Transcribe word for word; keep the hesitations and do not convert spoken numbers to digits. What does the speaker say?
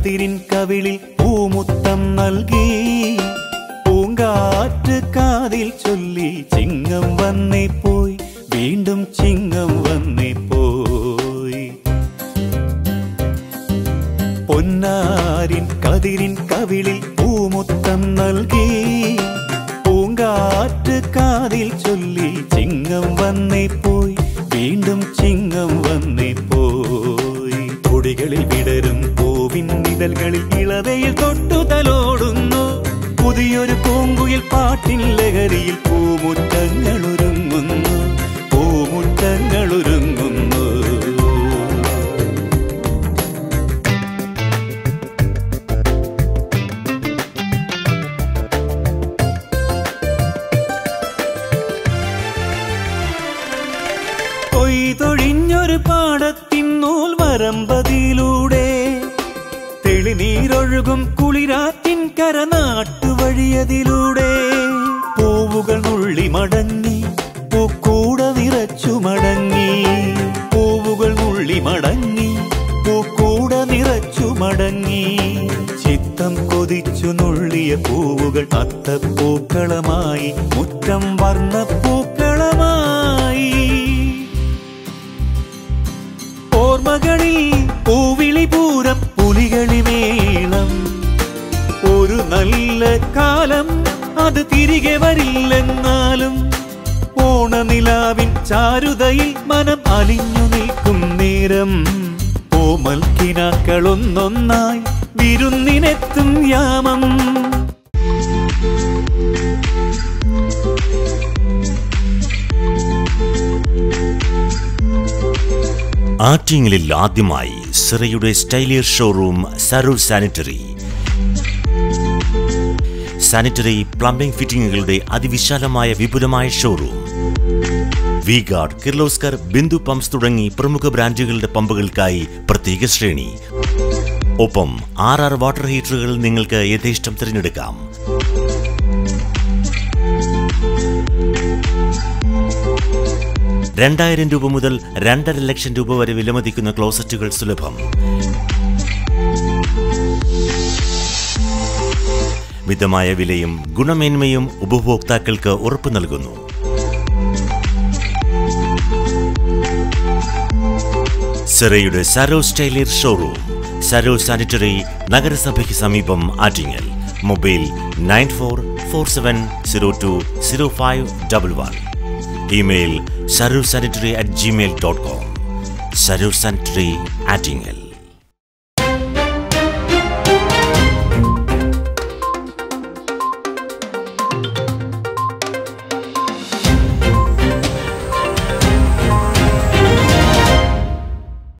കതിരിൻ കവിളിൽ പൂമുത്തം നൽകി പൂങ്കാറ്റ് കാതിൽ ചൊല്ലി ചിങ്ങം വന്നേ പോയി വീണ്ടും ചിങ്ങം വന്നേ പോയി പൊന്നാരിൻ കതിരിൻ കവിളിൽ പൂമുത്തം നൽകി പൂങ്കാറ്റ് കാതിൽ ചൊല്ലി ചിങ്ങം വന്നേ പോയി വീണ്ടും ചിങ്ങം വന്നേ പോയി കൊടികളിൽ വിടരും പൂവിൻ നിഴലുകളിൽ ഇളവയിൽ തൊട്ടുതലോടുന്നു പുതിയൊരു പൂങ്കുയിൽ പാട്ടിൻ ലഹരിയിൽ പൂമുറ്റങ്ങൾ ഒരുങ്ങുന്നു പൂമുറ്റങ്ങൾ ഒരുങ്ങുന്നു കൊയ്തൊഴിഞ്ഞൊരു പാടത്തിൻ നൂൽ വരമ്പതിലൂടെ തെളിനീരൊഴുകും കുളിരാറ്റിൻ കരനാട്ടുവഴിയതിലൂടെ പൂവുകൾ നുള്ളി മടങ്ങി പൂക്കൂട നിറച്ചു മടങ്ങി പൂവുകൾ നുള്ളി മടങ്ങി പൂക്കൂട നിറച്ചു മടങ്ങി ചിത്തം കൊതിച്ചു നുള്ളിയ പൂവുകൾ അത്തപ്പൂക്കളമായി മുറ്റം വർണ്ണപ്പൂക്കളമായി ഓർമ്മകളിൽ പൂവിളി പൂരം പുലികളി മേളം ഒരു നല്ല കാലം അത് തിരികെ വരില്ലെന്നാലും ഓണനിലാവിൻ ചാരുതയിൽ മനം അലിഞ്ഞു നിൽക്കും നേരം ഓമൽ കിനാക്കളൊന്നൊന്നായി വിരുന്നിനെത്തും യാമം ആറ്റിങ്ങലിൽ ആദ്യമായി സിറയുടെ സ്റ്റൈലിയർ showroom Saroor sanitary. Sanitary plumbing ഫിറ്റിംഗുകളുടെ അതിവിശാലമായ വിപുലമായ showroom. V guard, Kirloskar, Bindu pumps തുടങ്ങി പ്രമുഖ ബ്രാൻഡുകളുടെ പമ്പുകൾക്കായി പ്രത്യേക ശ്രേണി. ഒപ്പം ആർ ആർ വാട്ടർ ഹീറ്ററുകൾ നിങ്ങൾക്ക് യഥേഷ്ടം തിരഞ്ഞെടുക്കാം. രണ്ടായിരം രൂപ മുതൽ രണ്ടര ലക്ഷം രൂപ വരെ വിലമതിക്കുന്ന ക്ലോസറ്റുകൾ സുലഭം. മിതമായ വിലയും ഗുണമേന്മയും ഉപഭോക്താക്കൾക്ക് ഉറപ്പു നൽകുന്നു. സിറയുടെ സരോ സ്റ്റൈലിയർ ഷോറൂം, സരോ സാനിറ്ററി, നഗരസഭയ്ക്ക് സമീപം, Attingal. Mobile nine four four seven zero two zero five double one. Email Saroor sanitary at Gmail dot com. Saroor sanitary, Attingal.